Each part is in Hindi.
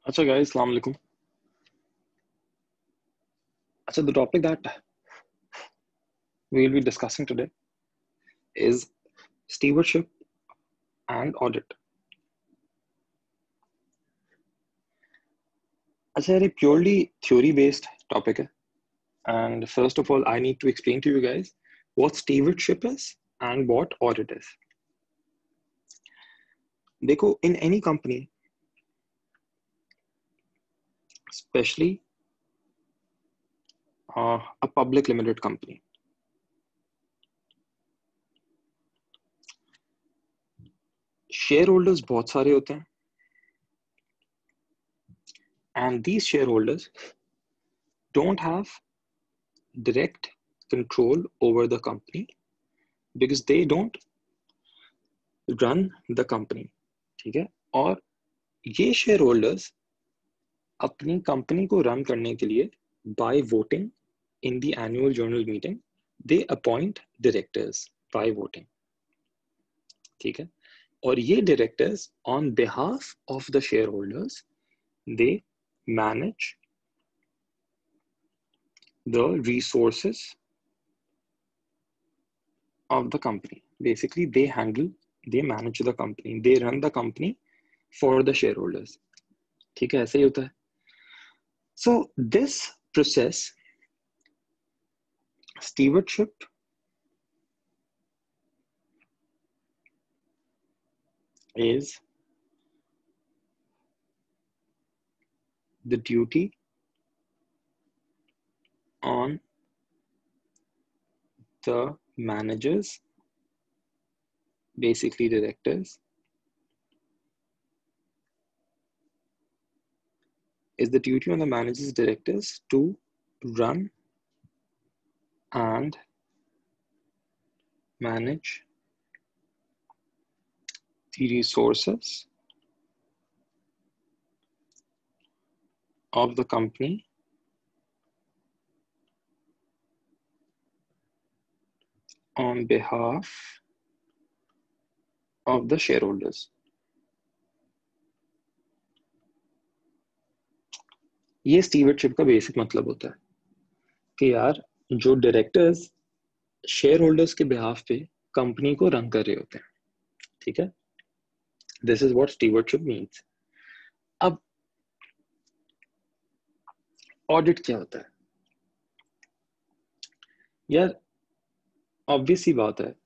अच्छा guys, Assalamu alaikum. अच्छा, the topic that we will be discussing today is stewardship and audit. अच्छा यार, ये purely theory based topic है. And first of all, I need to explain to you guys what stewardship is and what audit is. देखो, in any company, especially a public limited company, shareholders बहुत सारे होते हैं, and these shareholders don't have direct control over the company because they don't run the company. ठीक है? और ये शेयर होल्डर्स अपनी कंपनी को रन करने के लिए by voting in the annual general meeting they appoint directors by voting. ठीक है? और ये directors on behalf of the share holders they manage the resources of the company. Basically, they manage the company, they run the company for the shareholders. ठीक है? ऐसे ही होता है. So this process, stewardship, is the duty on the managers, basically directors, is the duty on the managers, directors to run and manage the resources of the company on behalf of the shareholders. ये स्टीवर्डशिप का बेसिक मतलब होता है कि यार जो डायरेक्टर्स शेयर होल्डर्स के बिहाफ पे कंपनी को रन कर रहे होते हैं. ठीक है? This is what stewardship means. अब ऑडिट क्या होता है? यार ऑब्वियस सी बात है,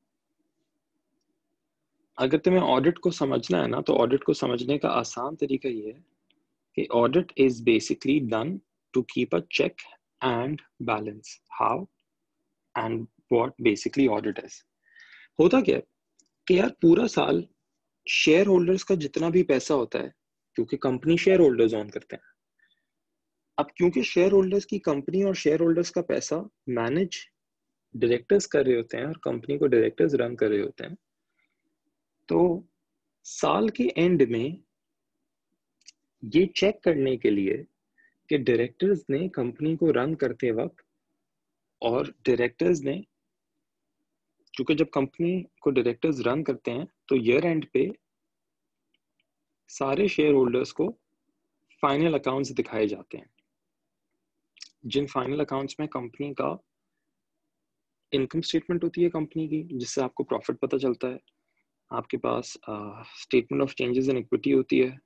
अगर तुम्हें ऑडिट को समझना है ना, तो ऑडिट को समझने का आसान तरीका ये है कि audit is basically done to keep a check and balance. How and what basically audit is. होता क्या है कि यार पूरा साल शेयर होल्डर्स का जितना भी पैसा होता है, क्योंकि कंपनी शेयर होल्डर्स ऑन करते हैं. अब क्योंकि शेयर होल्डर्स की कंपनी और शेयर होल्डर्स का पैसा मैनेज डायरेक्टर्स कर रहे होते हैं और कंपनी को डायरेक्टर्स रन कर रहे होते हैं, तो साल के एंड में ये चेक करने के लिए कि डायरेक्टर्स ने कंपनी को रन करते वक्त, और डायरेक्टर्स ने, क्योंकि जब कंपनी को डायरेक्टर्स रन करते हैं तो ईयर एंड पे सारे शेयर होल्डर्स को फाइनल अकाउंट्स दिखाए जाते हैं, जिन फाइनल अकाउंट्स में कंपनी का इनकम स्टेटमेंट होती है कंपनी की, जिससे आपको प्रॉफिट पता चलता है. आपके पास statement of changes in equity होती है,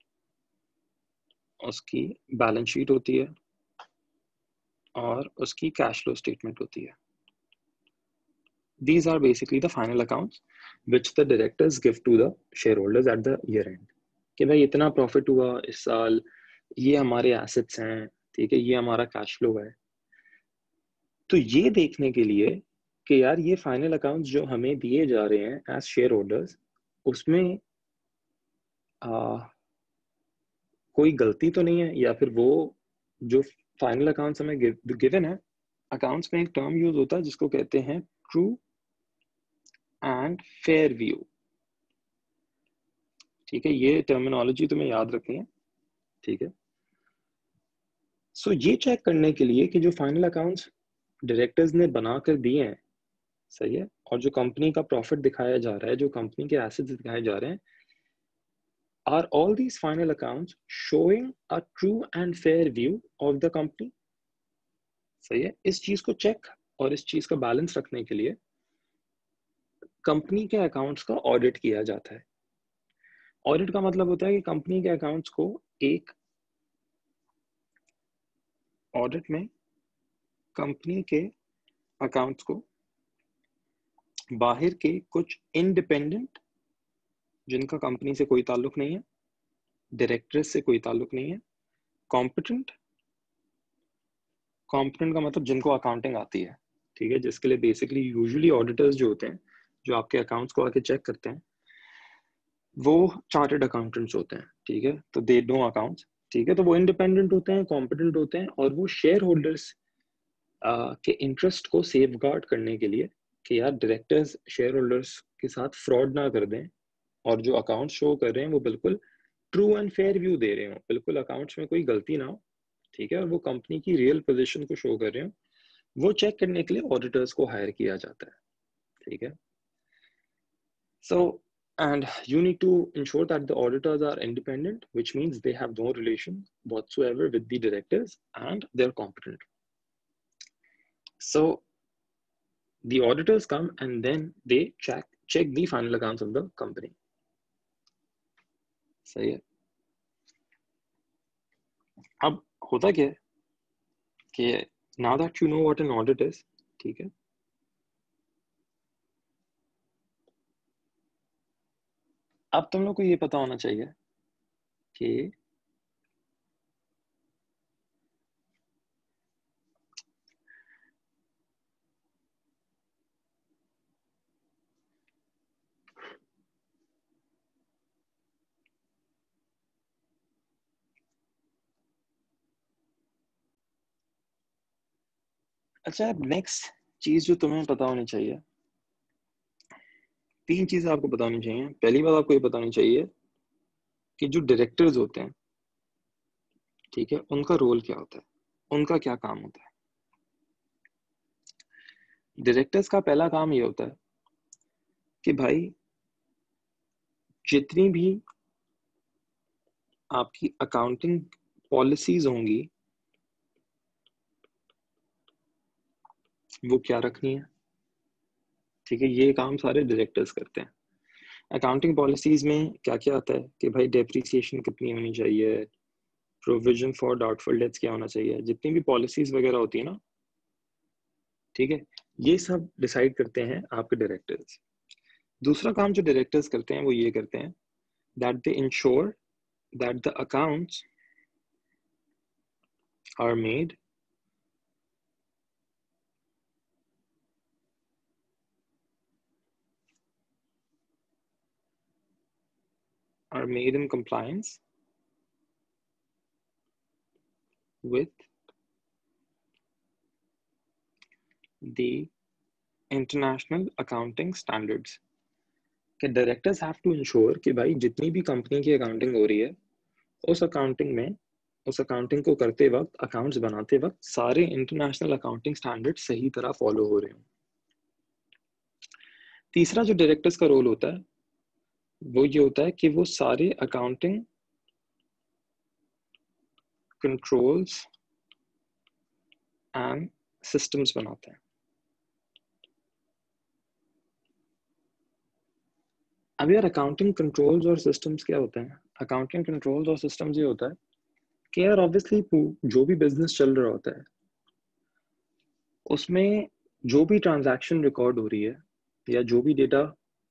उसकी बैलेंस शीट होती है, और उसकी कैश फ्लो स्टेटमेंट होती है. These are basically the final accounts which the directors give to the shareholders at the year end. कि भाई इतना प्रॉफिट हुआ इस साल, ये हमारे एसेट्स हैं, ठीक है, ये हमारा कैश फ्लो है. तो ये देखने के लिए कि यार ये फाइनल अकाउंट्स जो हमें दिए जा रहे हैं एज शेयर होल्डर्स, उसमें कोई गलती तो नहीं है, या फिर वो जो फाइनल अकाउंट्स हमें गिवन है, अकाउंट्स में एक टर्म यूज होता है जिसको कहते हैं ट्रू एंड फेयर व्यू. ठीक है? ये टर्मिनोलॉजी तुम्हें याद रखनी है. ठीक है? सो ये चेक करने के लिए कि जो फाइनल अकाउंट्स डायरेक्टर्स ने बनाकर दिए हैं, सही है, और जो कंपनी का प्रॉफिट दिखाया जा रहा है, जो कंपनी के एसेट्स दिखाए जा रहे हैं, Are all these final accounts showing a true and fair view of the company? सही है. इस चीज को चेक और इस चीज का बैलेंस रखने के लिए कंपनी के अकाउंट्स का ऑडिट किया जाता है. ऑडिट का मतलब होता है कि कंपनी के अकाउंट्स को एक ऑडिट में कंपनी के अकाउंट्स को बाहर के कुछ इंडिपेंडेंट, जिनका कंपनी से कोई ताल्लुक नहीं है, डायरेक्टर्स से कोई ताल्लुक नहीं है, कॉम्पिटेंट का मतलब जिनको अकाउंटिंग आती है, ठीक है, जिसके लिए बेसिकली यूजुअली ऑडिटर्स जो होते हैं, जो आपके अकाउंट्स को आके चेक करते हैं, वो चार्टर्ड अकाउंटेंट्स होते हैं, ठीक है. तो दे नो अकाउंट्स, ठीक है. तो वो इंडिपेंडेंट होते हैं, कॉम्पिटेंट होते हैं, और वो शेयर होल्डर्स के इंटरेस्ट को सेफगार्ड करने के लिए कि यार डायरेक्टर्स शेयर होल्डर्स के साथ फ्रॉड ना कर दें, और जो अकाउंट शो कर रहे हैं वो बिल्कुल ट्रू एंड फेयर व्यू दे रहे हो, बिल्कुल अकाउंट्स में कोई गलती ना हो, ठीक है, और वो कंपनी की रियल पोजीशन को शो कर रहे हो, वो चेक करने के लिए ऑडिटर्स को हायर किया जाता है, ठीक है. सो and you need to ensure that the auditors are independent, which means they have no relation whatsoever with the directors and they're competent. So the auditors come and then they check the final accounts of the company. सही है. अब होता क्या है कि now that you know what an audit is, ठीक है, अब तुम लोग को ये पता होना चाहिए कि अच्छा, नेक्स्ट चीज जो तुम्हें पता होनी चाहिए, 3 चीजें आपको पता होनी चाहिए. पहली बात आपको ये पता होनी चाहिए कि जो डायरेक्टर्स होते हैं, ठीक है, उनका रोल क्या होता है, उनका क्या काम होता है. डायरेक्टर्स का पहला काम ये होता है कि भाई जितनी भी आपकी अकाउंटिंग पॉलिसीज होंगी वो क्या रखनी है, ठीक है. ये काम सारे डायरेक्टर्स करते हैं. अकाउंटिंग पॉलिसीज में क्या क्या आता है कि भाई डेप्रिसिएशन कितनी होनी चाहिए, प्रोविजन फॉर डाउटफुल डेट्स क्या होना चाहिए, जितनी भी पॉलिसीज वगैरह होती है ना, ठीक है, ये सब डिसाइड करते हैं आपके डायरेक्टर्स. दूसरा काम जो डायरेक्टर्स करते हैं वो ये करते हैं that they ensure that the accounts are made in compliance with the international accounting standards. कि डायरेक्टर्स हैव टू इंश्योर कि भाई जितनी भी कंपनी की अकाउंटिंग हो रही है, उस अकाउंटिंग को करते वक्त, अकाउंट्स बनाते वक्त सारे इंटरनेशनल अकाउंटिंग स्टैंडर्ड सही तरह फॉलो हो रहे हो. तीसरा जो डायरेक्टर्स का रोल होता है वो ये होता है कि वो सारे अकाउंटिंग कंट्रोल्स एंड सिस्टम्स बनाते हैं. अब यार अकाउंटिंग कंट्रोल्स और सिस्टम्स क्या होते हैं. अकाउंटिंग कंट्रोल्स और सिस्टम्स ये होता है कि यार ऑब्वियसली जो भी बिजनेस चल रहा होता है उसमें जो भी ट्रांजैक्शन रिकॉर्ड हो रही है या जो भी डेटा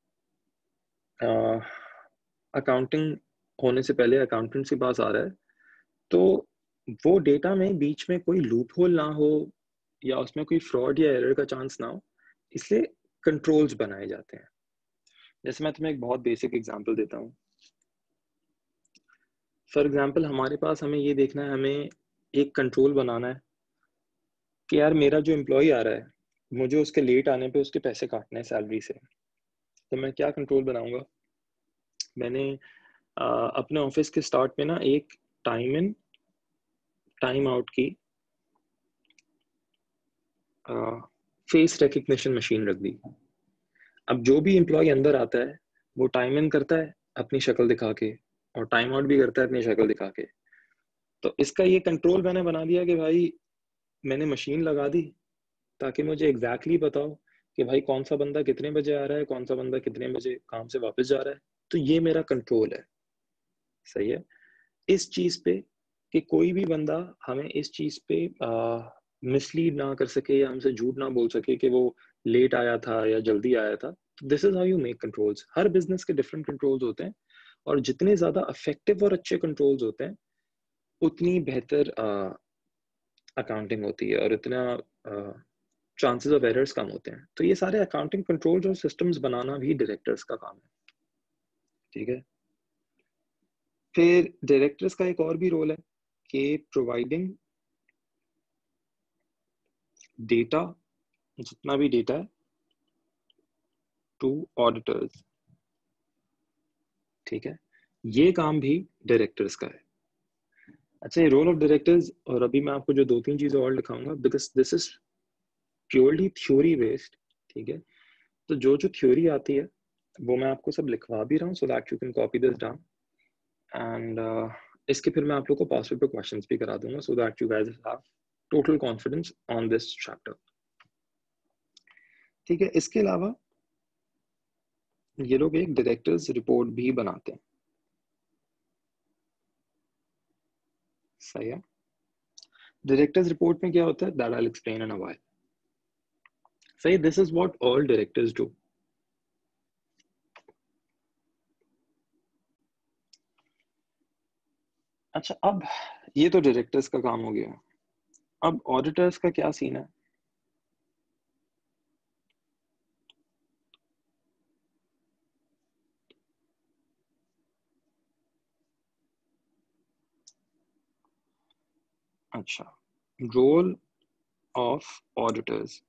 अकाउंटिंग होने से पहले अकाउंटेंट के पास आ रहा है, तो वो डेटा में बीच में कोई लूप होल ना हो या उसमें कोई फ्रॉड या एरर का चांस ना हो, इसलिए कंट्रोल्स बनाए जाते हैं. जैसे मैं तुम्हें एक बहुत बेसिक एग्जांपल देता हूँ. फॉर एग्जांपल हमारे पास, हमें ये देखना है, हमें एक कंट्रोल बनाना है कि यार मेरा जो एम्प्लॉय आ रहा है, मुझे उसके लेट आने पे उसके पैसे काटने हैं सैलरी से. तो मैं क्या कंट्रोल बनाऊंगा, मैंने अपने ऑफिस के स्टार्ट में ना एक टाइम इन टाइम आउट की फेस रिकग्निशन मशीन रख दी. अब जो भी एम्प्लॉय अंदर आता है वो टाइम इन करता है अपनी शक्ल दिखा के, और टाइम आउट भी करता है अपनी शक्ल दिखा के। तो इसका ये कंट्रोल मैंने बना दिया कि भाई मैंने मशीन लगा दी ताकि मुझे एग्जैक्टली पता हो कि भाई कौन सा बंदा कितने बजे आ रहा है, कौन सा बंदा कितने बजे काम से वापस जा रहा है। तो ये मेरा कंट्रोल है, सही है। इस चीज पे कि कोई भी बंदा हमें इस चीज पे मिसलीड ना कर सके या हमसे झूठ ना बोल सके कि वो लेट आया था या जल्दी आया था। This is how you make controls. हर बिजनेस के डिफरेंट कंट्रोल्स होते हैं, और जितने ज्यादा इफेक्टिव और अच्छे कंट्रोल्स होते हैं उतनी बेहतर अकाउंटिंग होती है और इतना चांसेस ऑफ एरर्स कम होते हैं। तो ये सारे अकाउंटिंग कंट्रोल्स और सिस्टम्स बनाना भी डायरेक्टर्स का काम है, ठीक है। फिर डायरेक्टर्स का एक और भी रोल है कि प्रोवाइडिंग डेटा, जितना भी डेटा है, टू ऑडिटर्स, ठीक है। ये काम भी डायरेक्टर्स का है। अच्छा, ये रोल ऑफ डायरेक्टर्स, और अभी मैं आपको जो 2-3 चीजें और दिखाऊंगा because this is purely theory based, ठीक है। तो जो जो थ्योरी आती है वो मैं आपको सब लिखवा भी रहा हूँ so that you can copy this down. And इसके फिर मैं आप लोग को पास पेपर क्वेश्चंस भी करा दूंगा so that you guys have total confidence on this chapter, ठीक है। इसके अलावा ये लोग एक डायरेक्टर्स रिपोर्ट भी बनाते हैं, सही है। डायरेक्टर्स रिपोर्ट में क्या होता है, that I will explain in a while, सही। This is what all directors do. अच्छा, अब ये तो डायरेक्टर्स का काम हो गया। अब ऑडिटर्स का क्या सीन है। अच्छा, रोल ऑफ ऑडिटर्स।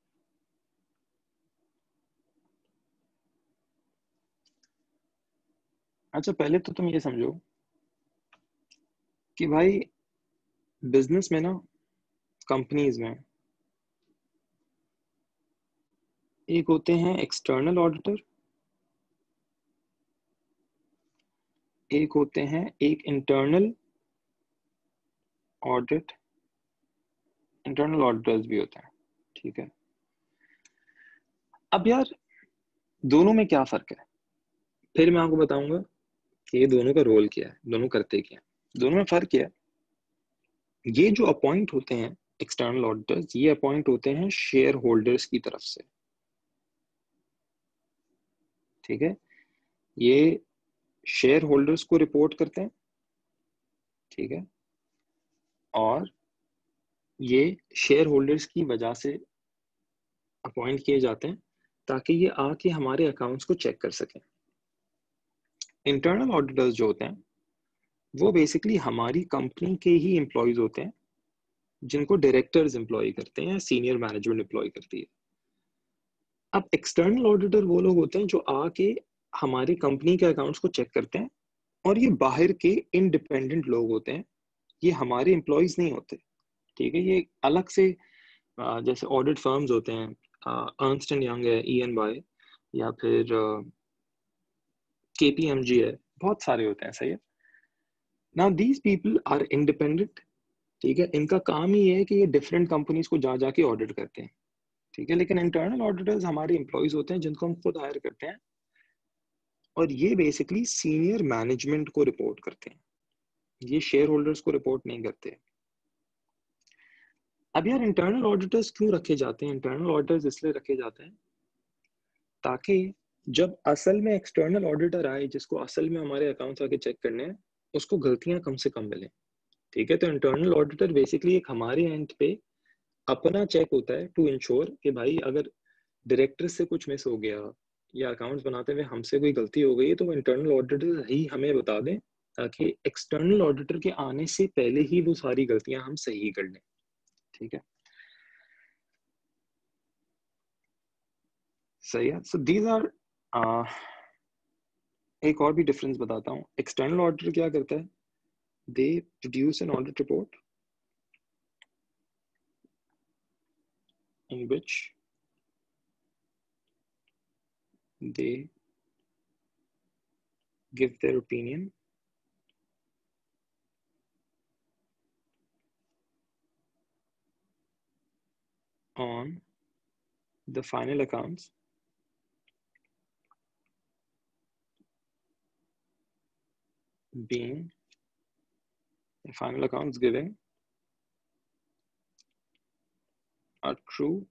अच्छा, पहले तो तुम ये समझो कि भाई बिजनेस में ना, कंपनीज में एक होते हैं एक्सटर्नल ऑडिटर, एक होते हैं एक इंटरनल ऑडिट, इंटरनल ऑडिटर्स भी होते हैं, ठीक है। अब यार दोनों में क्या फर्क है, फिर मैं आपको बताऊंगा कि ये दोनों का रोल क्या है, दोनों करते क्या है। दोनों में फर्क क्या है। ये जो अपॉइंट होते हैं एक्सटर्नल ऑडिटर्स, ये अपॉइंट होते हैं शेयर होल्डर्स की तरफ से, ठीक है। ये शेयर होल्डर्स को रिपोर्ट करते हैं, ठीक है। और ये शेयर होल्डर्स की वजह से अपॉइंट किए जाते हैं ताकि ये आके हमारे अकाउंट्स को चेक कर सकें। इंटरनल ऑडिटर्स जो होते हैं वो बेसिकली हमारी कंपनी के ही एम्प्लॉयज होते हैं, जिनको डायरेक्टर्स एम्प्लॉय करते हैं या सीनियर मैनेजमेंट एम्प्लॉय करती है। अब एक्सटर्नल ऑडिटर वो लोग होते हैं जो आके हमारी कंपनी के अकाउंट्स को चेक करते हैं, और ये बाहर के इंडिपेंडेंट लोग होते हैं, ये हमारे एम्प्लॉयज नहीं होते, ठीक है। ये अलग से जैसे ऑडिट फर्म्स होते हैं, अर्नस्ट एंड यंग है, EY, या फिर KPMG है, बहुत सारे होते हैं, सही है। Now these people are independent, ठीक है। इनका काम ही है कि ये डिफरेंट कंपनीज को जा जाके ऑडिट करते हैं, ठीक है। लेकिन इंटरनल ऑडिटर्स हमारे एम्प्लॉयज होते हैं जिनको हम खुद हायर करते हैं, और ये बेसिकली सीनियर मैनेजमेंट को रिपोर्ट करते हैं, ये शेयर होल्डर्स को रिपोर्ट नहीं करते। अब यार इंटरनल ऑडिटर्स क्यों रखे जाते हैं। इंटरनल ऑडिटर्स इसलिए रखे जाते हैं ताकि जब असल में एक्सटर्नल ऑडिटर आए, जिसको असल में हमारे अकाउंट्स आके चेक करने हैं, उसको गलतियां कम से कम मिले, ठीक है। तो इंटरनल ऑडिटर बेसिकली एक हमारे एंड पे अपना चेक होता है टू इंश्योर कि भाई अगर डायरेक्टर से कुछ मिस हो गया या अकाउंट्स बनाते हुए हमसे कोई गलती हो गई है, तो इंटरनल ऑडिटर ही हमें बता दें ताकि एक्सटर्नल ऑडिटर के आने से पहले ही वो सारी गलतियां हम सही कर लें, ठीक है। सही है। सो दीज आर, एक और भी डिफरेंस बताता हूँ। एक्सटर्नल ऑडिटर क्या करता है, they produce an audit report in which they give their opinion the final accounts being the final accounts giving a true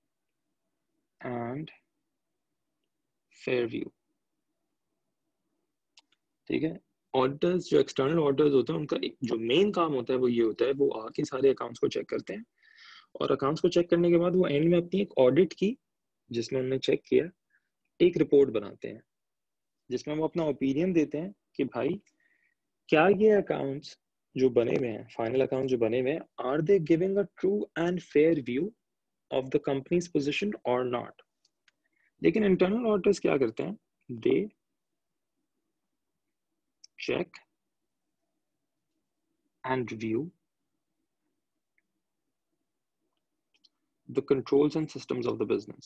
and fair view. ठीक है, ऑडिटर्स जो एक्सटर्नल ऑडिटर्स होते हैं उनका जो मेन काम होता है वो ये होता है, वो आके सारे अकाउंट्स को चेक करते हैं और अकाउंट्स को चेक करने के बाद वो एंड में अपनी एक ऑडिट की जिसमें उन्होंने चेक किया एक रिपोर्ट बनाते हैं जिसमें वो अपना ओपिनियन देते हैं कि भाई क्या ये अकाउंट्स जो बने हुए हैं, फाइनल अकाउंट जो बने हुए हैं, are they giving a true and fair view of the company's position or not. लेकिन इंटरनल ऑडिटर्स क्या करते हैं, दे check and review the controls and systems of the business.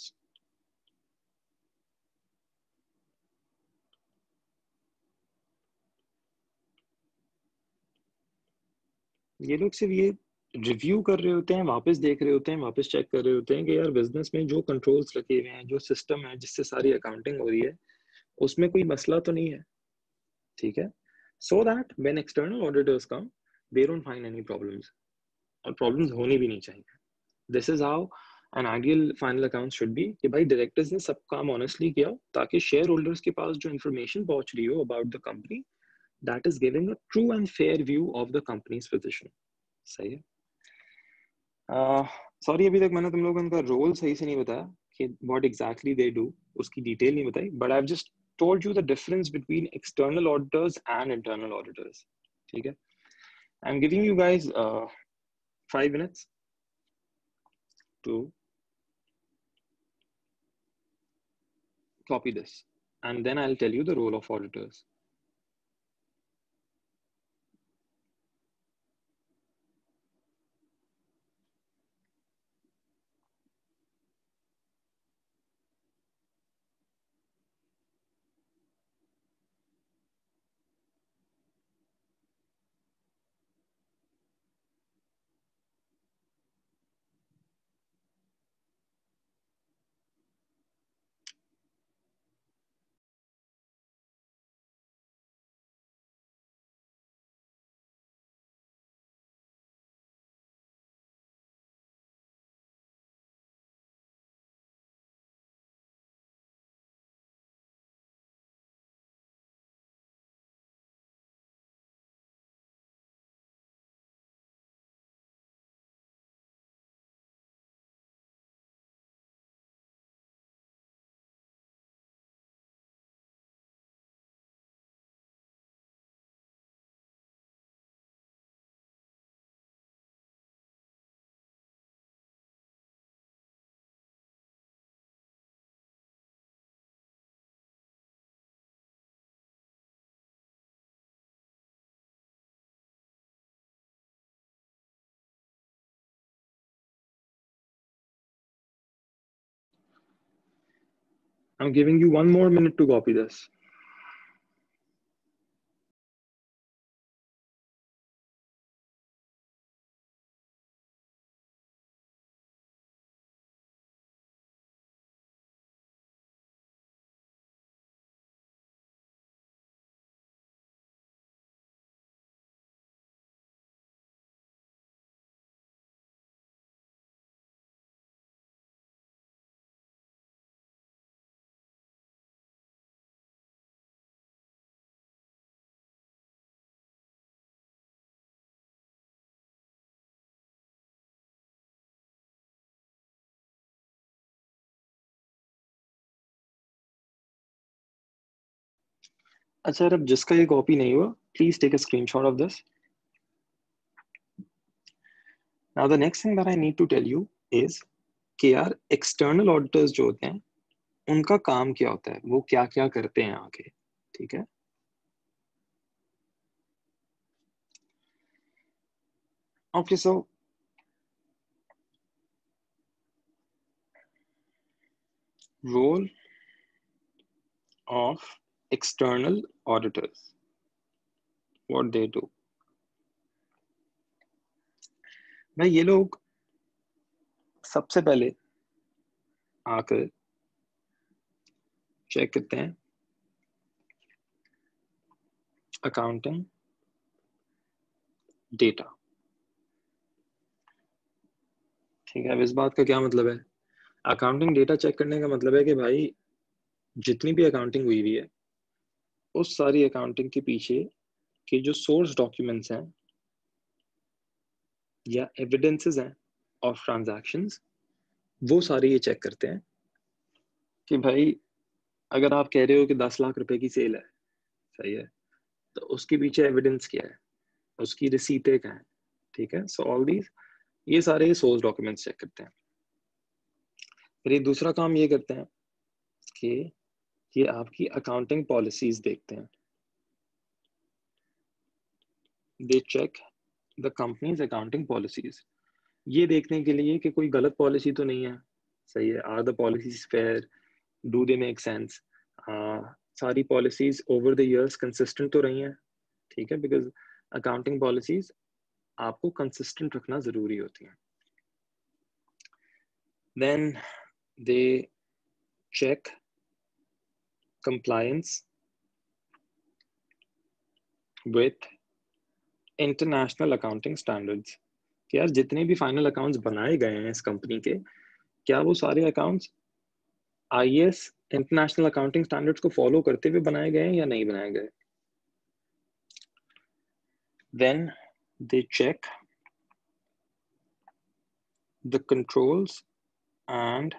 ये लोग सिर्फ ये रिव्यू कर रहे होते हैं, वापस देख रहे होते हैं, वापस चेक कर रहे होते हैं कि यार बिजनेस में जो कंट्रोल्स रखे हुए हैं, जो सिस्टम है जिससे सारी अकाउंटिंग हो रही है, उसमें कोई मसला तो नहीं है, ठीक है। So that when external auditors come they don't find any problems, और प्रॉब्लम्स होनी भी नहीं चाहिए। This is how an ideal final account should be कि भाई डायरेक्टर्स ने सब काम ऑनेस्टली किया ताकि शेयर होल्डर्स के पास जो इन्फॉर्मेशन पहुंच रही हो about the company that is giving a true and fair view of the company's position. सही है। सॉरी अभी तक मैंने तुम लोगों को उनका रोल सही से नहीं बताया कि what exactly they do, उसकी डिटेल नहीं बताई, but I've just told you the difference between external auditors and internal auditors. ठीक है। I'm giving you guys 5 minutes to copy this and then I'll tell you the role of auditors. I'm giving you 1 more minute to copy this. अच्छा, अब जिसका ये कॉपी नहीं हुआ, please take a screenshot of this. Now the next thing that I need to tell you is कि यार एक्सटर्नल ऑडिटर्स जो होते हैं उनका काम क्या होता है, वो क्या क्या करते हैं आगे, ठीक है। Okay, so role of external auditors, what they do. भाई ये लोग सबसे पहले आकर चेक करते हैं अकाउंटिंग डेटा। ठीक है, अब इस बात का क्या मतलब है? अकाउंटिंग डेटा चेक करने का मतलब है कि भाई जितनी भी अकाउंटिंग हुई हुई है उस सारी अकाउंटिंग के पीछे के जो सोर्स डॉक्यूमेंट्स हैं या एविडेंसेस हैं ऑफ ट्रांजैक्शंस, वो सारे ये चेक करते हैं कि भाई अगर आप कह रहे हो कि 10 लाख रुपए की सेल है, सही है, तो उसके पीछे एविडेंस क्या है, उसकी रिसीटें क्या है। ठीक है, सो ऑल दीज, ये सारे सोर्स डॉक्यूमेंट्स चेक करते हैं। फिर ये दूसरा काम ये करते हैं कि ये आपकी अकाउंटिंग पॉलिसीज देखते हैं। They check the company's accounting policies, ये देखने के लिए कि कोई गलत पॉलिसी तो नहीं है, सही है, are the policies fair, do they make sense, सारी policies over the years consistent तो रही हैं। ठीक है, बिकॉज अकाउंटिंग पॉलिसीज आपको कंसिस्टेंट रखना जरूरी होती हैं। Then they check compliance with international accounting standards, कि यार जितने भी फाइनल अकाउंट्स बनाए गए हैं इस कंपनी के, क्या वो सारे accounts IAS international accounting standards को फॉलो करते हुए बनाए गए हैं या नहीं बनाए गए। Then they check the controls and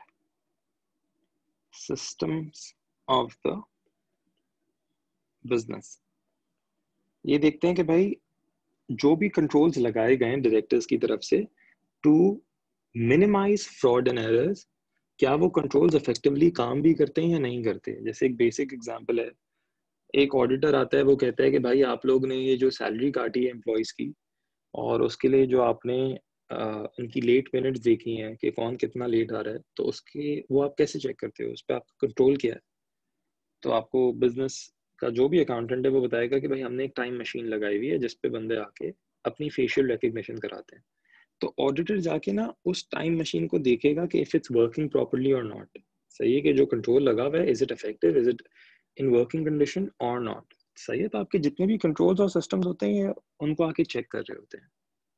systems of the business, ये देखते हैं कि भाई जो भी कंट्रोल्स लगाए गए हैं डायरेक्टर्स की तरफ से to minimize fraud and errors, क्या वो कंट्रोल्स इफेक्टिवली काम भी करते हैं या नहीं करते। जैसे एक बेसिक एग्जांपल है, एक ऑडिटर आता है, वो कहता है कि भाई आप लोग ने ये जो सैलरी काटी है एम्प्लॉयज की, और उसके लिए जो आपने उनकी लेट मिनट्स देखी हैं कि कौन कितना लेट आ रहा है, तो उसके वो आप कैसे चेक करते हो, उस पर आपका कंट्रोल क्या है। तो आपको बिजनेस का जो भी अकाउंटेंट है वो बताएगा कि भाई हमने एक टाइम मशीन लगाई हुई है जिस पे बंदे आके अपनी फेशियल रिकग्निशन कराते हैं। तो ऑडिटर जाके ना उस टाइम मशीन को देखेगा कि if it's working properly or not, सही है कि जो कंट्रोल लगा हुआ है is it effective, is it in working condition or not, सही है। तो आपके जितने भी कंट्रोल्स और सिस्टम्स होते हैं उनको आके चेक कर रहे होते हैं।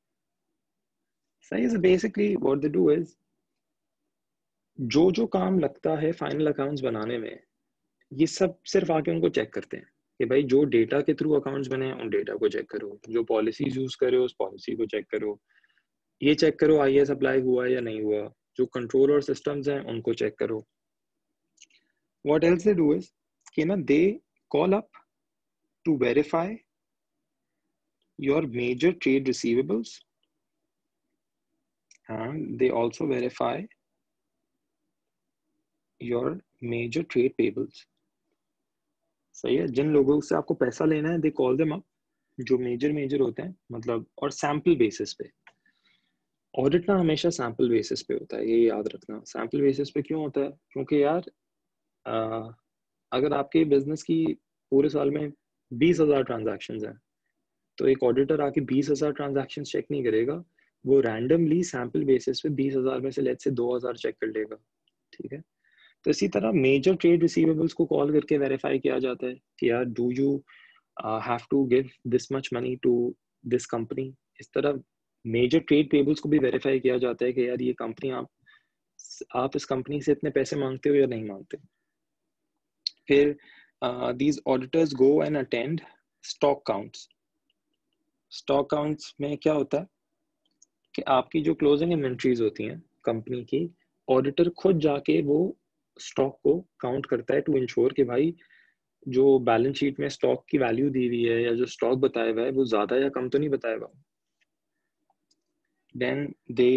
सही है, basically what they do is जो जो काम लगता है फाइनल अकाउंट्स बनाने में, ये सब सिर्फ आके उनको चेक करते हैं कि भाई जो डेटा के थ्रू अकाउंट्स बने हैं उन डेटा को चेक करो, जो पॉलिसीज यूज करो उस पॉलिसी को चेक करो, ये चेक करो आईएएस अप्लाई हुआ है या नहीं हुआ, जो कंट्रोल और सिस्टम्स हैं उनको चेक करो। What else they do is कि ना they call up to verify your major trade receivables and they also verify your major trade payables. सही है, जिन लोगों से आपको पैसा लेना है दे कॉल देम अप, जो मेजर मेजर होते हैं, मतलब, और सैंपल बेसिस पे। ऑडिट ना हमेशा सैंपल बेसिस पे होता है, ये याद रखना। सैंपल बेसिस पे क्यों होता है? क्योंकि यार अगर आपके बिजनेस की पूरे साल में 20,000 ट्रांजैक्शंस हैं, तो एक ऑडिटर आके 20,000 ट्रांजैक्शंस चेक नहीं करेगा, वो रैंडमली सैंपल बेसिस पे 20,000 में से लेट से 2,000 चेक कर लेगा। ठीक है, तो इसी तरह मेजर ट्रेड रिसीवेबल्स को कॉल करके वेरीफाई किया जाता है कि यार do you have to give this much money to this company. इस तरह मेजर ट्रेड पेबल्स को भी वेरीफाई किया जाता है कि यार ये कंपनी, आप इस कंपनी से इतने पैसे मांगते हो या नहीं मांगते। फिर these auditors go and attend stock counts। Stock counts में क्या होता है कि आपकी जो क्लोजिंग इन्वेंट्रीज होती हैं कंपनी की, ऑडिटर खुद जाके वो स्टॉक को काउंट करता है टू इंश्योर कि भाई जो बैलेंस शीट में स्टॉक की वैल्यू दी हुई है या जो स्टॉक बताया हुआ है वो ज्यादा या कम तो नहीं बताया हुआ। Then they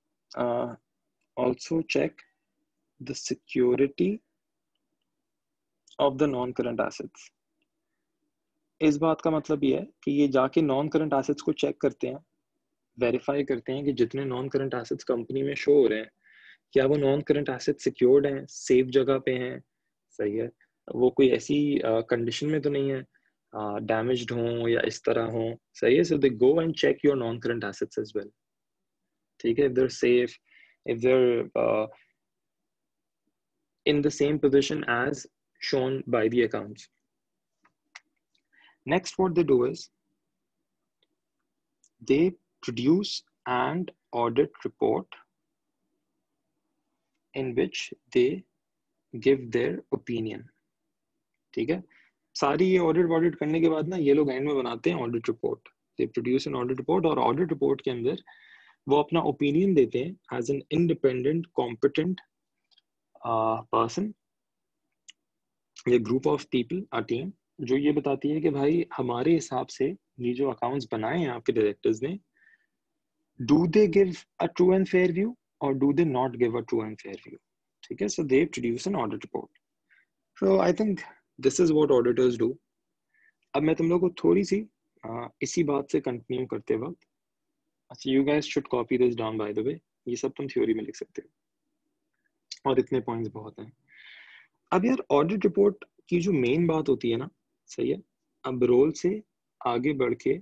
also check the security of the non current assets. इस बात का मतलब ये है कि ये जाके नॉन करंट एसेट्स को चेक करते हैं, वेरीफाई करते हैं कि जितने नॉन करंट एसेट्स कंपनी में शो हो रहे हैं, क्या वो नॉन करंट एसेट सिक्योर्ड हैं, सेफ जगह पे हैं, सही है, वो कोई ऐसी कंडीशन में तो नहीं है, डैमेज्ड हो या इस तरह हो, सही है। So they go and check your non current assets as well. ठीक है, if they're safe, if they're in the same position as shown by the accounts. Next, what they do is they produce an audit report in which they give their opinion. ठीक है, सारी ये ऑडिट करने के बाद ना ये लोग एंड में बनाते हैं audit report. They produce an audit report और ऑडिट रिपोर्ट के अंदर वो अपना ओपिनियन देते हैं as an independent competent person, ये group of people, a team, जो ये बताती है कि भाई हमारे हिसाब से ये जो अकाउंट्स बनाए हैं आपके डायरेक्टर्स ने, do they give a true and fair view or do they not give a true and fair view. ठीक है, so they produce an audit report. So I think this is what auditors do. अब मैं तुम लोग को थोड़ी सी इसी बात से कंटिन्यू करते वक्त, अच्छा, you guys should copy this down by the way, ये सब तुम थ्योरी में लिख सकते हो और इतने पॉइंट्स बहुत हैं. अब यार ऑडिट रिपोर्ट की जो मेन बात होती है ना, सही है, अब रोल से आगे बढ़ के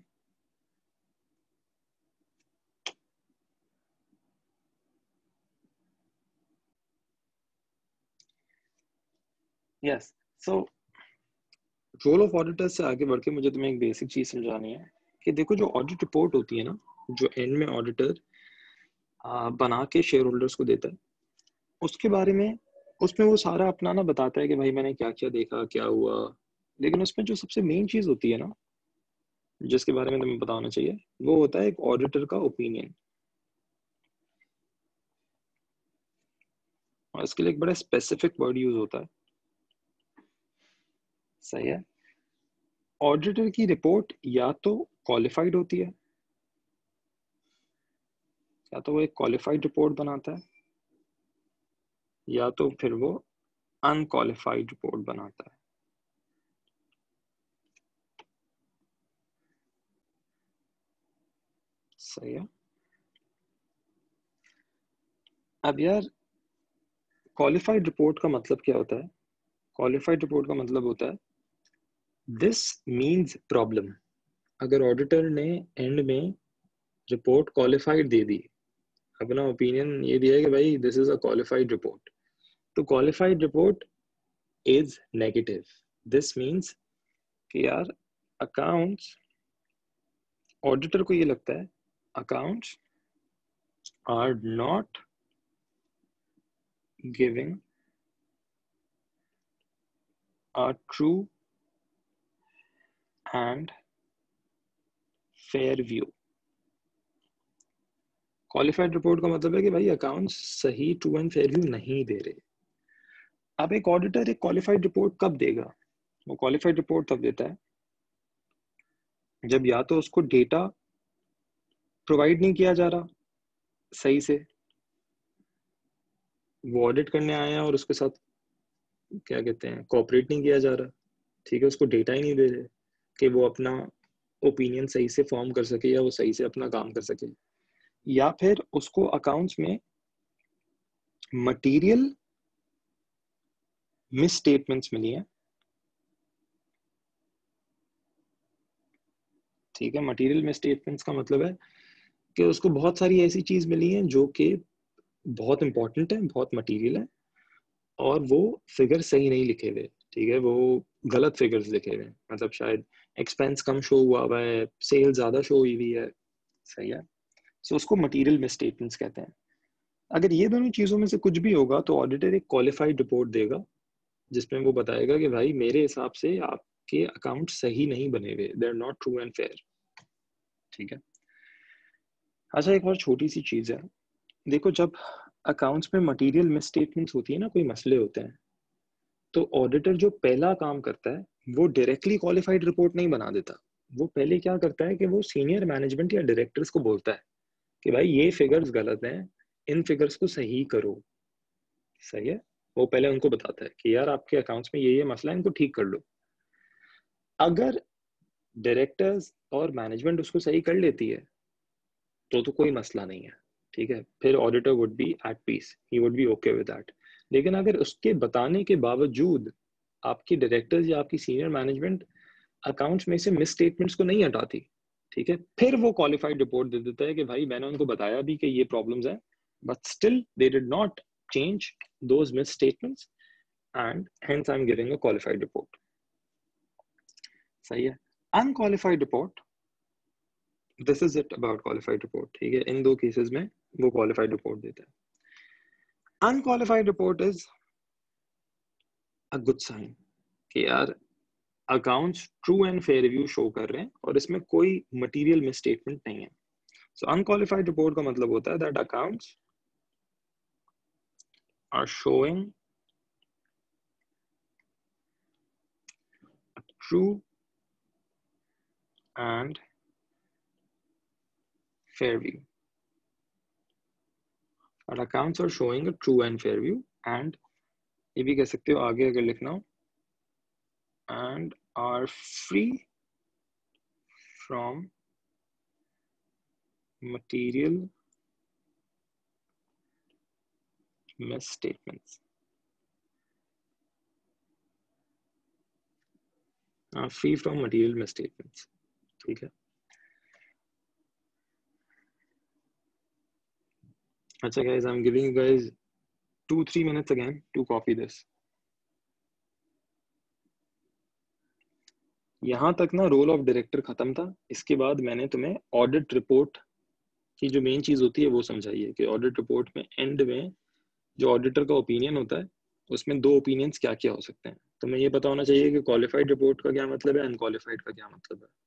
yes, so role of auditor से आगे बढ़ के मुझे तुम्हें एक बेसिक चीज समझानी है कि देखो जो ऑडिट रिपोर्ट होती है ना, जो एंड में ऑडिटर बना के शेयर होल्डर्स को देता है, उसके बारे में, उसमें वो सारा अपना ना बताता है कि भाई मैंने क्या क्या देखा, क्या हुआ, लेकिन उसमें जो सबसे मेन चीज होती है ना, जिसके बारे में तुम्हें पता होना चाहिए, वो होता है एक ऑडिटर का ओपिनियन. और इसके लिए एक बड़ा स्पेसिफिक वर्ड यूज होता है, सही है. ऑडिटर की रिपोर्ट या तो क्वालिफाइड होती है, या तो वो एक क्वालिफाइड रिपोर्ट बनाता है, या तो फिर वो अनक्वालिफाइड रिपोर्ट बनाता है. सही है. अब यार क्वालिफाइड रिपोर्ट का मतलब क्या होता है? क्वालिफाइड रिपोर्ट का मतलब होता है दिस मीन्स प्रॉब्लम. अगर ऑडिटर ने एंड में रिपोर्ट क्वालिफाइड दे दी, अपना ओपिनियन ये दिया है कि भाई this is a qualified report, तो qualified report is negative. This means कि यार अकाउंट्स, ऑडिटर को ये लगता है accounts are not giving a true and fair view. Qualified report का मतलब है कि भाई अकाउंट्स सही ट्रू एंड फेयर व्यू नहीं दे रहे. अब एक ऑडिटर एक क्वालिफाइड रिपोर्ट कब देगा? वो क्वालिफाइड रिपोर्ट तब देता है जब या तो उसको डेटा प्रोवाइड नहीं किया जा रहा सही से, वो ऑडिट करने आए हैं और उसके साथ क्या कहते हैं कोऑपरेट नहीं किया जा रहा, ठीक है, उसको डेटा ही नहीं दे रहे कि वो अपना ओपिनियन सही से फॉर्म कर सके या वो सही से अपना काम कर सके, या फिर उसको अकाउंट्स में मटेरियल मिस स्टेटमेंट्स मिली हैं. ठीक है, मटेरियल मिस स्टेटमेंट्स का मतलब है कि उसको बहुत सारी ऐसी चीज मिली हैं जो कि बहुत इंपॉर्टेंट है, बहुत मटेरियल है, और वो फिगर सही नहीं लिखे हुए. ठीक है, वो गलत फिगर्स लिखे हुए, मतलब शायद एक्सपेंस कम शो हुआ है, सेल ज्यादा शो हुई है. सही है, सो उसको मटेरियल मिस स्टेटमेंट्स कहते हैं. अगर ये दोनों चीजों में से कुछ भी होगा तो ऑडिटर एक क्वालिफाइड रिपोर्ट देगा जिसमें वो बताएगा कि भाई मेरे हिसाब से आपके अकाउंट सही नहीं बने हुए, they are not true and fair. ठीक है. अच्छा, एक और छोटी सी चीज है, देखो जब अकाउंट्स में मटेरियल मिस स्टेटमेंट्स होती है ना, कोई मसले होते हैं, तो ऑडिटर जो पहला काम करता है वो डायरेक्टली क्वालिफाइड रिपोर्ट नहीं बना देता. वो पहले क्या करता है कि वो सीनियर मैनेजमेंट या डायरेक्टर्स को बोलता है कि भाई ये फिगर्स गलत हैं, इन फिगर्स को सही करो. सही है, वो पहले उनको बताता है कि यार आपके अकाउंट्स में ये मसला है, इनको ठीक कर लो. अगर डायरेक्टर्स और मैनेजमेंट उसको सही कर लेती है तो कोई मसला नहीं है. ठीक है, फिर auditor would be at peace, he would be okay with that. लेकिन अगर उसके बताने के बावजूद आपकी डायरेक्टर्स या आपकी सीनियर मैनेजमेंट अकाउंट्स में से मिस स्टेटमेंट्स को नहीं हटाती, ठीक है, फिर वो क्वालिफाइड रिपोर्ट दे देता है कि भाई मैंने उनको बताया भी कि ये प्रॉब्लम्स हैं, but still they did not change those misstatements, and hence I'm giving a qualified report. सही है. Unqualified report, this is it about qualified report. ठीक है, इन दो केसेस में वो qualified report देता है. Unqualified report is a good sign कि यार accounts true and fair review show कर रहे हैं और इसमें कोई मटेरियल मिसस्टेटमेंट नहीं है. सो अनक्वालिफाइड रिपोर्ट का मतलब होता है that accounts are showing true and fair view. और accounts are showing a true and fair view and ये भी कह सकते हो आगे अगर लिखना हो and are free from material misstatements. Free from material misstatements. ठीक है. अच्छा guys, I'm giving you guys 2-3 minutes again to copy this. यहाँ तक ना रोल ऑफ डायरेक्टर खत्म था. इसके बाद मैंने तुम्हें ऑडिट रिपोर्ट की जो मेन चीज होती है वो समझाई है कि ऑडिट रिपोर्ट में एंड में जो ऑडिटर का ओपिनियन होता है उसमें दो ओपिनियंस क्या क्या हो सकते हैं. तुम्हें ये पता होना चाहिए कि क्वालिफाइड रिपोर्ट का क्या मतलब है, अनक्वालिफाइड का क्या मतलब है.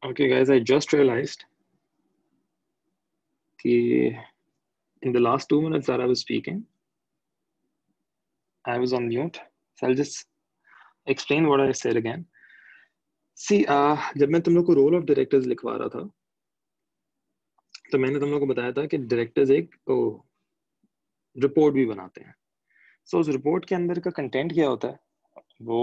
Okay, guys, I just realized that in the last 2 minutes that I was speaking, I was on mute. So I'll just explain what I said again. See, जब मैं तुम लोग को रोल ऑफ डायरेक्टर्स लिखवा रहा था तो मैंने तुम लोग को बताया था कि डायरेक्टर्स एक रिपोर्ट भी बनाते हैं. सो उस रिपोर्ट के अंदर का कंटेंट क्या होता है वो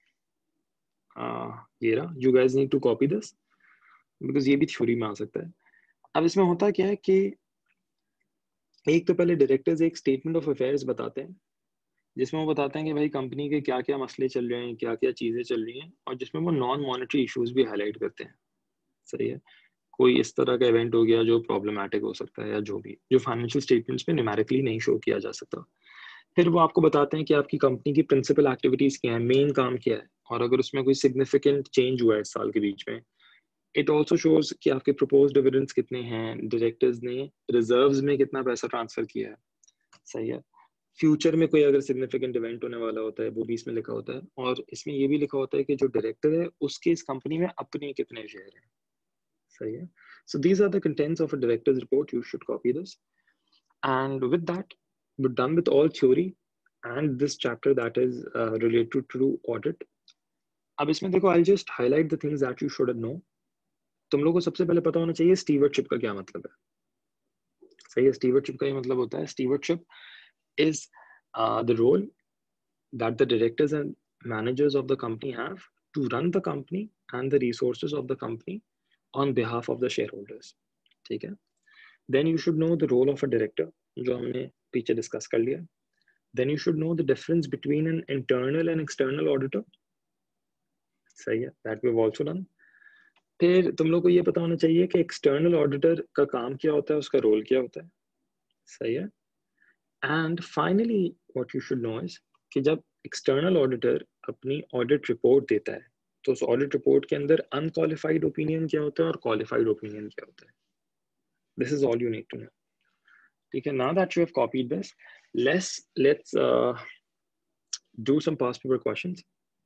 ये रहा. You guys need to copy this because ये भी थ्योरी में आ सकता है. अब इसमें होता क्या है कि एक तो पहले डायरेक्टर्स एक स्टेटमेंट ऑफ अफेयर्स बताते हैं जिसमें वो बताते हैं कि भाई कंपनी के क्या क्या मसले चल रहे हैं, क्या क्या चीज़ें चल रही हैं, और जिसमें वो नॉन मॉनेटरी इश्यूज भी हाईलाइट करते हैं. सही है. कोई इस तरह का इवेंट हो गया जो प्रॉब्लमैटिक हो सकता है या जो भी जो फाइनेंशियल स्टेटमेंट्स में न्यूमेरिकली नहीं शो किया जा सकता. फिर वो आपको बताते हैं कि आपकी कंपनी की प्रिंसिपल एक्टिविटीज क्या है, मेन काम क्या है, और अगर उसमें कोई सिग्निफिकेंट चेंज हुआ है इस साल के बीच में. इट ऑल्सो शोज कि आपके प्रपोज डिविडेंड्स कितने हैं, डायरेक्टर्स ने रिजर्व्स में कितना पैसा ट्रांसफर किया है. सही है. फ्यूचर में कोई अगर सिग्निफिकेंट इवेंट होने वाला होता है वो भी इसमें लिखा होता है, और इसमें ये भी लिखा होता है कि जो डायरेक्टर है उसके इस कंपनी में अपने कितने शेयर हैं. सही है. So these are the contents of a director's report. You should copy this. And with that, we're done with all theory and this chapter that is related to audit. अब इसमें देखो, I'll just highlight the things that you should know. तुम लोगों को सबसे पहले पता होना चाहिए स्टीवर्डशिप का क्या मतलब है. सही है. स्टीवर्डशिप का ये मतलब होता है, stewardship is the role that the directors and managers of the company have to run the company and the resources of the company on behalf of the shareholders. ठीक है. Then you should know the role of a director, जो हमने पीछे डिस्कस कर लिया. Then you should know the difference between an internal and external auditor. सही है. That we've also done. फिर तुम लोग को ये पता होना चाहिए कि एक्सटर्नल ऑडिटर का काम क्या होता है, उसका रोल क्या होता है. सही है. And finally what you should know is कि जब एक्सटर्नल ऑडिटर अपनी ऑडिट रिपोर्ट देता है तो उस ऑडिट रिपोर्ट के अंदर अनक्वालिफाइड ओपिनियन क्या होता है और क्वालिफाइड ओपिनियन क्या होता है. This is all you need to know. ठीक है. Now that you have copied this, let's do some past paper questions.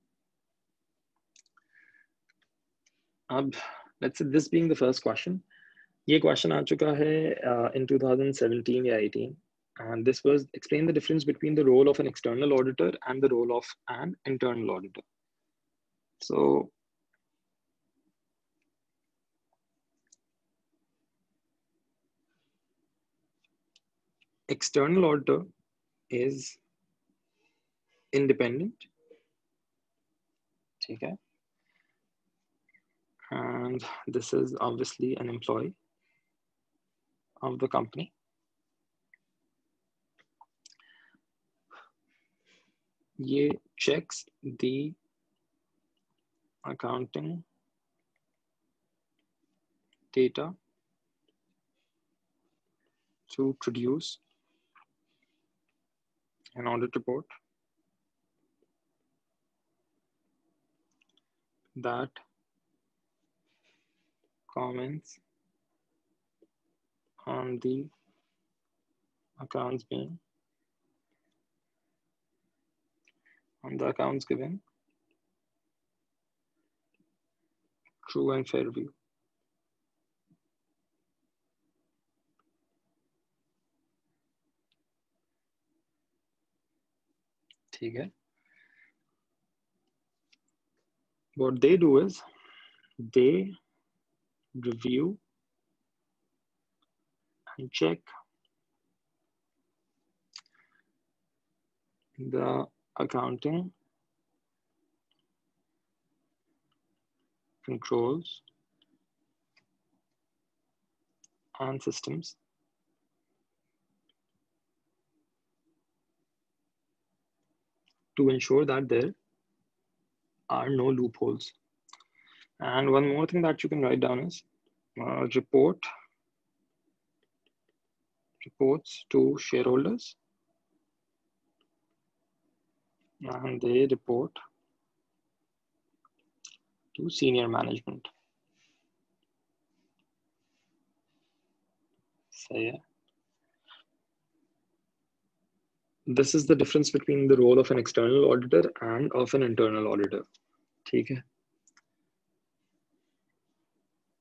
अब let's say this being the first question, ये question आ चुका है in 2017 या 18, and this was explain the difference between the role of an external auditor and the role of an internal auditor. So external auditor is independent. ठीक है. And this is obviously an employee of the company. ये checks the accounting data to produce an audit report that comments on the accounts being on the accounts given true and fair view. ठीक है. What they do is they review and check the accounting controls and systems to ensure that there are no loopholes. And one more thing that you can write down is reports to shareholders, and they report to senior management. So yeah, this is the difference between the role of an external auditor and of an internal auditor. ठीक है.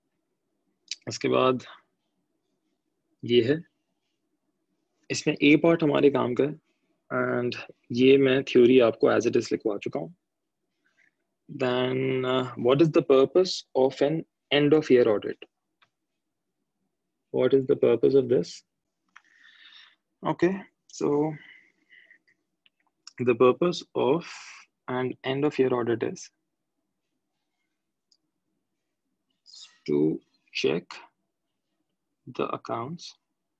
उसके बाद ये है, इसमें ए पार्ट हमारे काम का है एंड ये मैं थ्योरी आपको एज इट इज लिखवा चुका हूँ. Then what is the purpose of an end of year audit? What is the purpose of this? Okay, so the purpose of an end of year audit is to check the accounts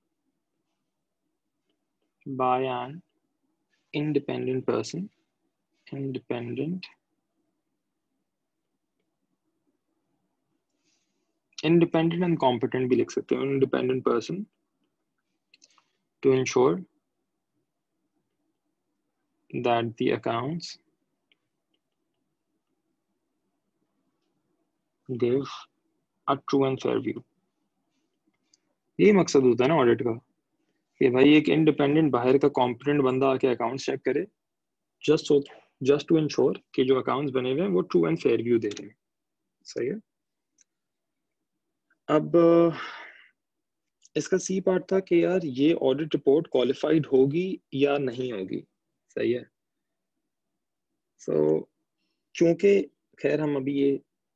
by an independent person, independent and competent भी लिख सकते हैं, independent person, to ensure that the accounts give a true and fair view. यही मकसद होता है ना ऑडिट का, कि भाई एक इंडिपेंडेंट बाहर का कॉम्पिटेंट बंदा आके अकाउंट्स चेक करे, जस्ट टू इंश्योर कि जो अकाउंट्स बने हुए हैं वो ट्रू एंड फेयर व्यू दे रहे हैं. सही है. अब इसका सी पार्ट था कि यार ये ऑडिट रिपोर्ट क्वालिफाइड होगी या नहीं होगी. सही है. सो क्योंकि खैर हम अभी ये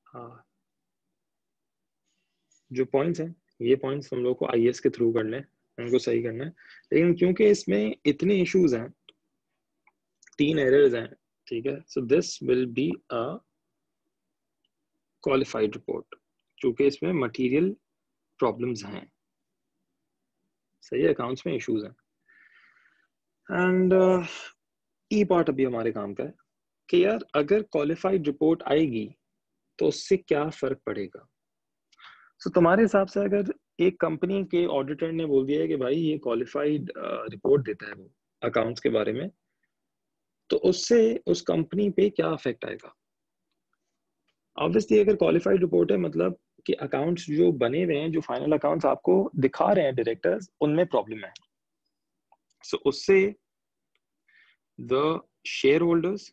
जो पॉइंट्स हैं, ये पॉइंट्स हम लोग को आईएएस के थ्रू करने हैं, उनको सही करना है. लेकिन क्योंकि इसमें इतने इश्यूज हैं, 3 एरर्स हैं, ठीक है, so this will be a qualified report, क्योंकि इसमें मटेरियल प्रॉब्लम्स हैं. सही है, अकाउंट्स में इश्यूज हैं. एंड ई पार्ट अभी हमारे काम का है कि यार अगर क्वालिफाइड रिपोर्ट आएगी तो उससे क्या फर्क पड़ेगा. सो तुम्हारे हिसाब से अगर एक कंपनी के ऑडिटर ने बोल दिया है कि भाई ये क्वालिफाइड रिपोर्ट देता है वो अकाउंट्स के बारे में, तो उससे उस कंपनी पे क्या इफेक्ट आएगा. ऑब्वियसली अगर क्वालिफाइड रिपोर्ट है मतलब कि अकाउंट्स जो बने हुए हैं, जो फाइनल अकाउंट्स आपको दिखा रहे हैं डायरेक्टर्स, उनमें प्रॉब्लम है. सो उससे the share holders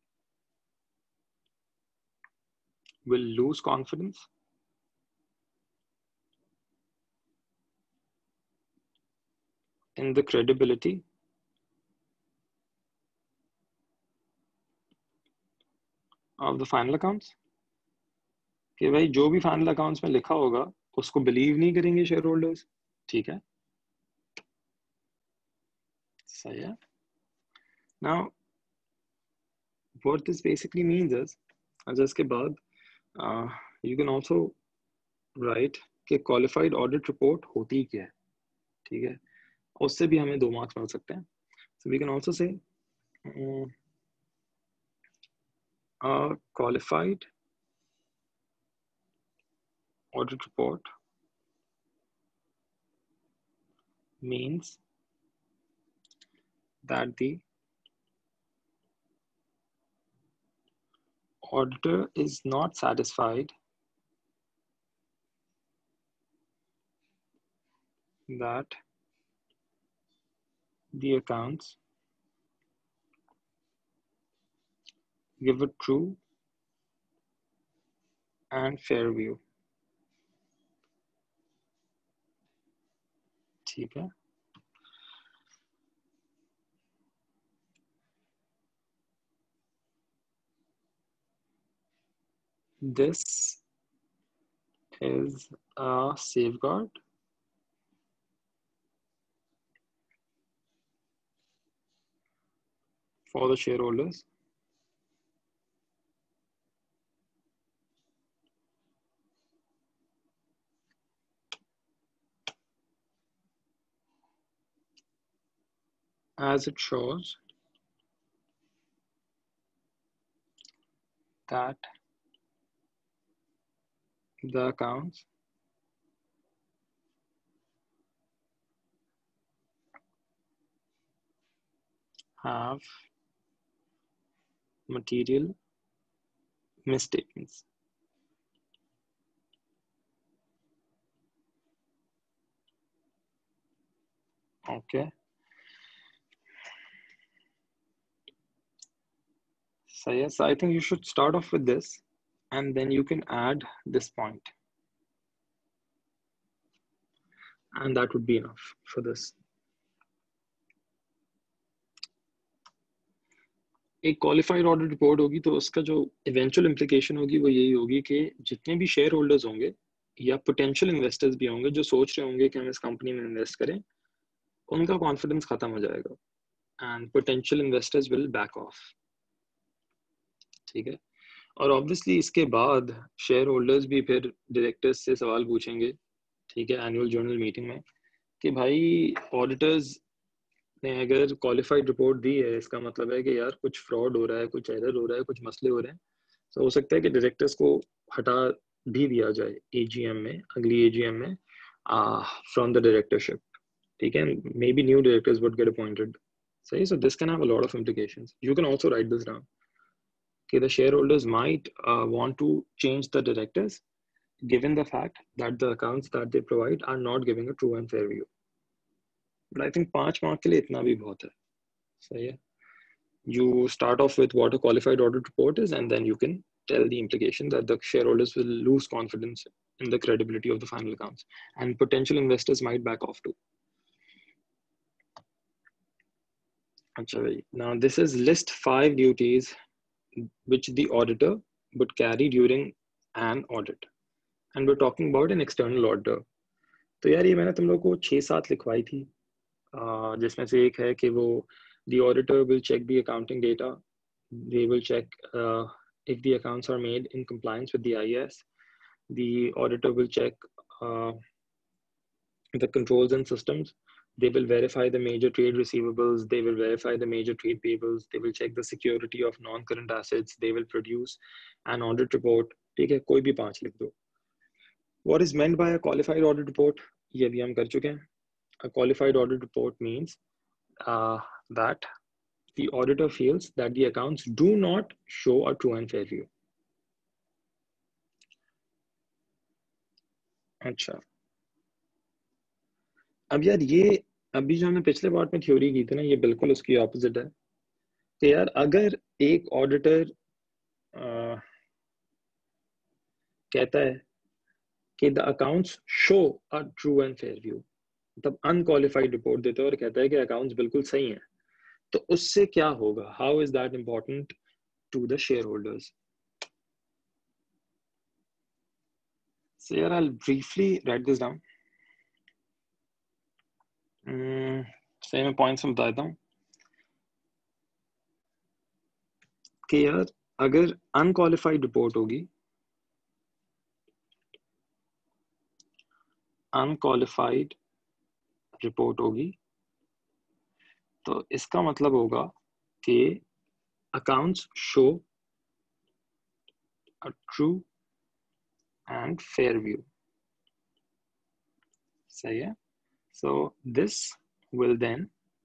will lose confidence in the credibility of the final accounts. कि भाई जो भी फाइनल अकाउंट्स में लिखा होगा उसको बिलीव नहीं करेंगे शेयर होल्डर्स. ठीक है, सही है. Now what this basically means is, अच्छा इसके बाद यू कैन आल्सो राइट कि क्वालिफाइड ऑडिट रिपोर्ट होती क्या है. ठीक है, उससे भी हमें 2 मार्क्स मिल सकते हैं. So we can also say qualified audit report means that the auditor is not satisfied that the accounts give a true and fair view. ठीक है. This is a safeguard for the shareholders as it shows that the accounts have material misstatements. Okay. So yes, I think you should start off with this and then you can add this point. and that would be enough for this. एक क्वालिफाइड ऑडिट रिपोर्ट होगी तो उसका जो इवेंचुअल इम्प्लीकेशन होगी वो यही होगी कि जितने भी शेयर होल्डर्स होंगे या पोटेंशियल इन्वेस्टर्स भी होंगे जो सोच रहे होंगे कि हम इस कंपनी में इन्वेस्ट करें, उनका कॉन्फिडेंस खत्म हो जाएगा and potential investors will back off. ठीक है. और ऑब्वियसली इसके बाद शेयर होल्डर्स भी फिर डायरेक्टर्स से सवाल पूछेंगे, ठीक है, एनुअल जनरल मीटिंग में, कि भाई ऑडिटर्स ने अगर क्वालिफाइड रिपोर्ट दी है, इसका मतलब है कि यार कुछ फ्रॉड हो रहा है, कुछ एरर हो रहा है, कुछ मसले हो रहे हैं. तो हो सकता है कि डायरेक्टर्स को हटा भी दिया जाए एजीएम में, अगली एजीएम में, फ्रॉम द डायरेक्टरशिप. ठीक है. Maybe new directors would get appointed. सही. So this can have a lot of implications. You can also write this down. Okay, the shareholders might want to change the directors given the fact that the accounts that they provide are not giving a true and fair view. But I think 5 mark के लिए इतना भी बहुत है. सही है. You start off with what a qualified audit report is, and then you can tell the implication that the shareholders will lose confidence in the credibility of the final accounts, and potential investors might back off too. Now this is list 5 duties which the auditor would carry during an audit, and we're talking about an external auditor. तो यार ये मैंने तुम लोग को 6-7 लिखवाई थी, जिसमें से एक है कि वो the auditor will check the accounting data. They will check if the accounts are made in compliance with the IAS. The auditor will check the controls and systems. They will verify the major trade receivables. They will verify the major trade payables. They will check the security of non-current assets. They will produce an audit report. ठीक है, कोई भी 5 लिख दो. What is meant by a qualified audit report? ये भी हम कर चुके हैं. A qualified audit report means that the auditor feels that the accounts do not show a true and fair view. अच्छा. अब यार ये अभी जो हमने पिछले पार्ट में थ्योरी की थी ना, ये बिल्कुल उसकी ऑपोजिट है कि यार अगर एक ऑडिटर कहता है कि the accounts show a true and fair view, मतलब अनक्वालिफाइड रिपोर्ट देता है और कहता है कि अकाउंट्स बिल्कुल सही हैं, तो उससे क्या होगा? How is that important to the share holders? So here I'll briefly write this down. सही में पॉइंट्स में बता देता हूँ कि यार अगर अनक्वालिफाइड रिपोर्ट होगी, अनक्वालिफाइड रिपोर्ट होगी, तो इसका मतलब होगा कि accounts show a true and fair view. सही है. So this will then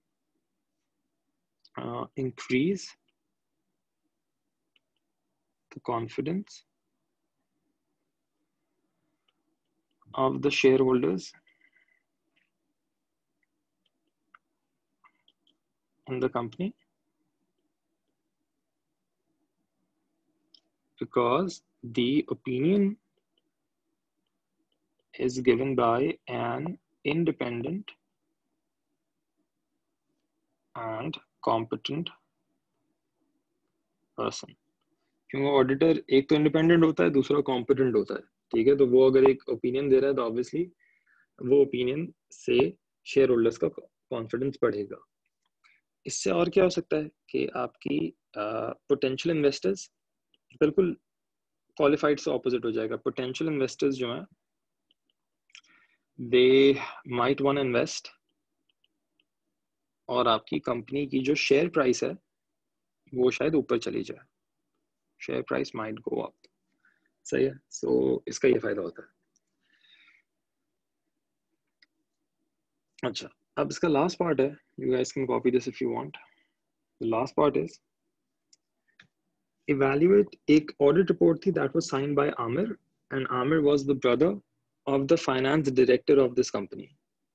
increase the confidence of the shareholders in the company, because the opinion is given by an independent and competent person. क्योंकि ऑडिटर एक तो इंडिपेंडेंट होता है, दूसरा कॉम्पिटेंट होता है. ठीक है. तो वो अगर एक ओपिनियन दे रहा है तो ऑब्वियसली वो ओपिनियन से शेयर होल्डर्स का कॉन्फिडेंस बढ़ेगा. इससे और क्या हो सकता है कि आपकी पोटेंशियल इन्वेस्टर्स बिल्कुल क्वालिफाइड से ऑपोजिट हो जाएगा. पोटेंशियल इन्वेस्टर्स जो हैं, they might want to invest, और आपकी कंपनी की जो शेयर प्राइस है वो शायद ऊपर चली जाए. Share price might go up. सही है. सो इसका ये फायदा होता है. अच्छा, अब इसका लास्ट पार्ट है. You guys can copy this if you want. The last part is evaluate. एक ऑडिट रिपोर्ट थी that was signed by Amir, and Amir was the brother of the finance director of this company.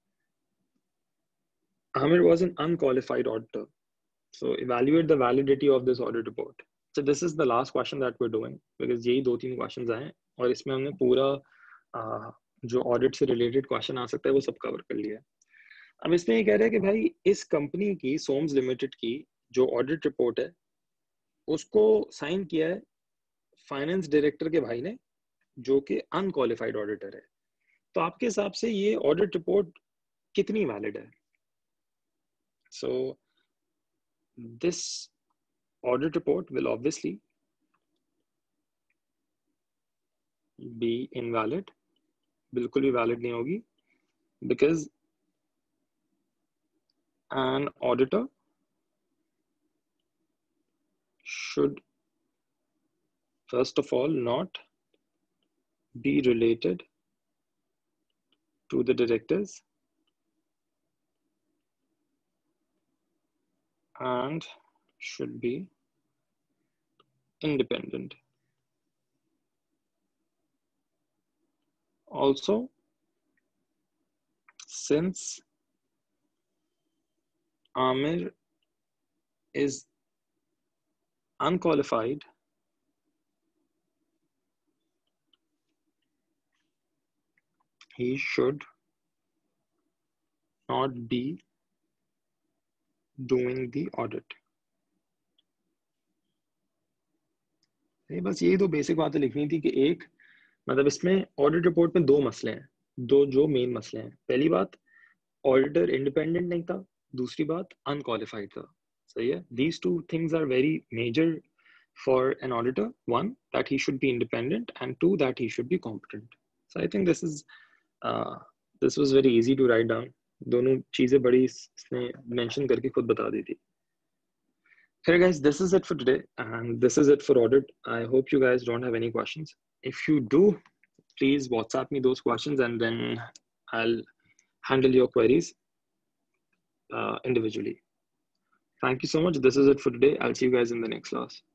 Amir was an unqualified auditor. So evaluate the validity of this audit report. So this is the last question that we're doing, because यही 2-3 questions आए और इसमें हमने पूरा जो ऑडिट से रिलेटेड क्वेश्चन आ सकता है वो सब कवर कर लिया है। अब इसमें ये कह रहा है कि भाई इस कंपनी की सोम्स लिमिटेड की जो ऑडिट रिपोर्ट है उसको साइन किया है फाइनेंस डायरेक्टर के भाई ने, जो कि अनक्वालिफाइड ऑडिटर है। तो आपके हिसाब से ये ऑडिट रिपोर्ट कितनी वैलिड है? So this audit report will obviously be invalid, बिल्कुल भी वैलिड नहीं होगी, because an auditor should first of all not be related to the directors and should be independent. Also, since Amir is unqualified, he should not be doing the audit. ये बस यही दो बेसिक बातें लिखनी थी कि एक मतलब इसमें ऑडिट रिपोर्ट में दो मसले हैं, दो जो मेन मसले हैं। पहली बात, ऑडिटर इंडिपेंडेंट नहीं था, दूसरी बात अनक्वालिफाइड था। सही है, these two things are very major for an auditor. One, that he should be independent, and two, that he should be competent. So I think this was very easy to write down. दोनों चीजें बड़ी इसने मेंशन करके खुद बता दी थी। Okay guys, this is it for today, and this is it for audit. I hope you guys don't have any questions. If you do, please WhatsApp me those questions and then I'll handle your queries individually. Thank you so much. This is it for today. I'll see you guys in the next class.